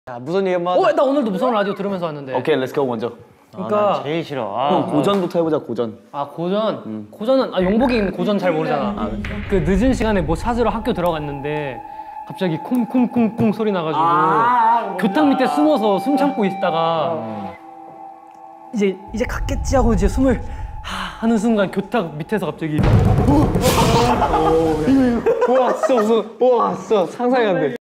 야, 무슨 얘기 한번 하자. 나 오늘도 무서운 라디오 들으면서 왔는데. 오케이, 렛츠고 먼저. 그러니까 난 제일 싫어. 형 고전부터 해보자, 고전. 고전. 고전은 용복이 고전 잘 모르잖아. 그 늦은 시간에 뭐 찾으러 학교 들어갔는데 갑자기 쿵쿵쿵쿵 소리 나가지고 교탁 밑에 숨어서 숨 참고 있다가 이제 갔겠지 하고 이제 숨을 하는 순간 교탁 밑에서 갑자기 우와, 진짜 무서워. 우와, 진짜 상상이 안 돼.